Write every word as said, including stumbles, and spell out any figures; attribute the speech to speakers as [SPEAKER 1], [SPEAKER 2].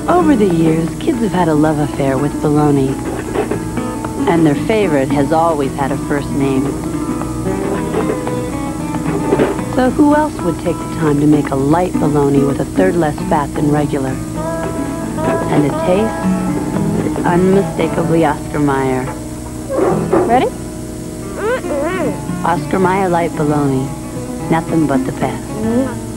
[SPEAKER 1] Over the years, kids have had a love affair with bologna. And their favorite has always had a first name. So who else would take the time to make a light bologna with a third less fat than regular? And a taste? It's unmistakably Oscar Mayer.
[SPEAKER 2] Ready?
[SPEAKER 1] Oscar Mayer light bologna. Nothing but the best.
[SPEAKER 2] Mm.